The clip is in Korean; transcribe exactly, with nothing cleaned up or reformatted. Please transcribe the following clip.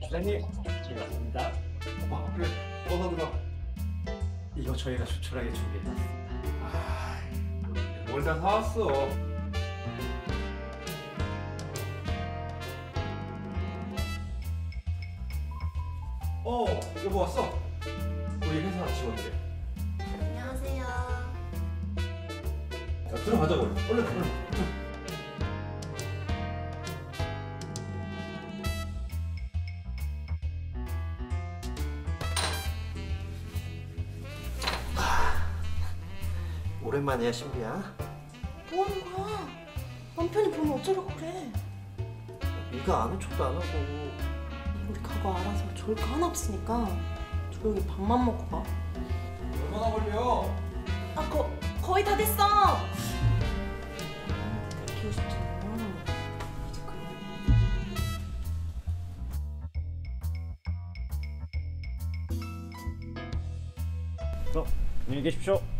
부장님, 반갑습니다. 아, 그래. 어서 들어. 이거 저희가 조촐하게 준비해놨습니다. 아, 뭘 다 사왔어. 어, 여보 왔어. 우리 회사 직원들. 안녕하세요. 자, 들어가자고. 얼른, 얼른. 오랜만이야, 신비야. 뭐 하는 거야? 남편이 보면 어쩌려고 그래? 네가 아는 척도 안 하고. 우리 가고 알아서 좋을 거 하나 없으니까 조용히 밥만 먹고 가. 얼마나 걸려? 아, 거, 거의 다 됐어! 키우고 싶잖아. 이제 그만. 그럼 안녕히 계십시오.